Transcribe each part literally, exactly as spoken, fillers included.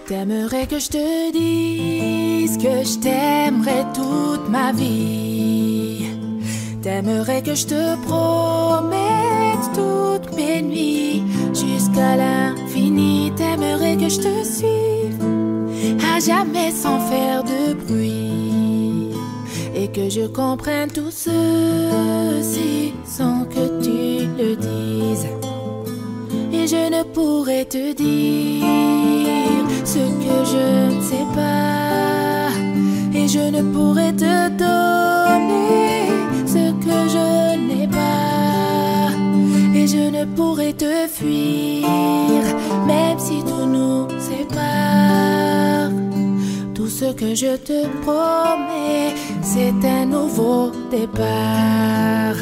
T'aimerais que je te dise que je t'aimerais toute ma vie. T'aimerais que je te promette toutes mes nuits jusqu'à l'infini. T'aimerais que je te suive à jamais sans faire de bruit, et que je comprenne tout ceci sans que tu le dises. Et je ne pourrais te dire ce que je ne sais pas, et je ne pourrais te donner ce que je n'ai pas, et je ne pourrais te fuir même si tout nous sépare. Tout ce que je te promets, c'est un nouveau départ.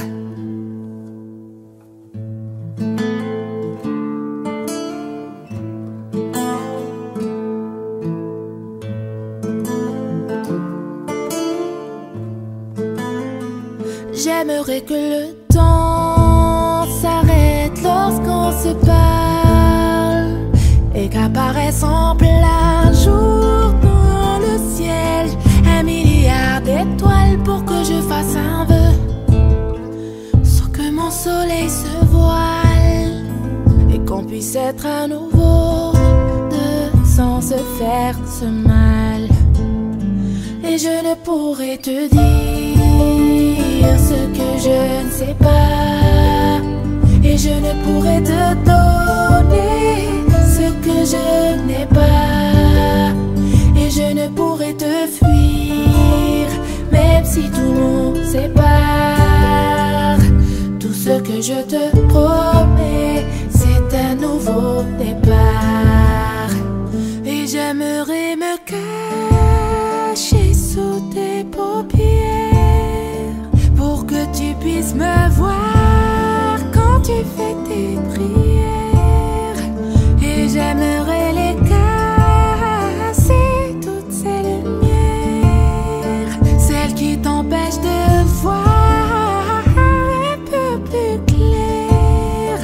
J'aimerais que le temps s'arrête lorsqu'on se parle, et qu'apparaisse en plein jour dans le ciel un milliard d'étoiles pour que je fasse un vœu, sans que mon soleil se voile, et qu'on puisse être à nouveau deux sans se faire ce mal. Et je ne pourrais te dire ce que je ne sais pas, et je ne pourrais te donner ce que je n'ai pas, et je ne pourrais te fuir même si tout nous sépare. Tout ce que je te promets, c'est un nouveau départ. Et j'aimerais me cacher sous tes paupières pour que tu puisses me voir quand tu fais tes prières. Et j'aimerais les casser, toutes ces lumières, celles qui t'empêchent de voir un peu plus clair.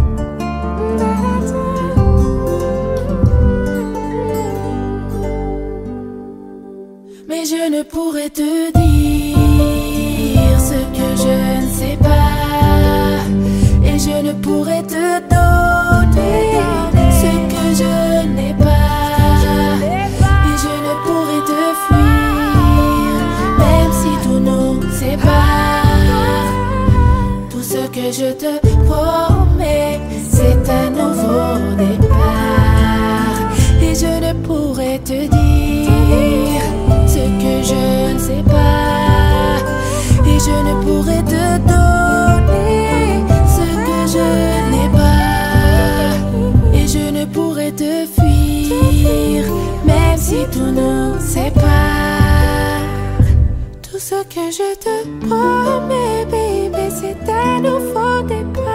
Mais je ne pourrais te dire ce que je ne sais pas, et je ne pourrais te donner ce que je n'ai pas, et je ne pourrais te fuir même si tout nous sépare. Tout ce que je te promets, c'est un nouveau départ. Et je ne pourrais te dire ce que je ne sais pas, et je ne pourrais te donner ce que je n'ai pas, et je ne pourrais te fuir même si tout nous sépare. Tout ce que je te promets, baby, c'est un nouveau départ.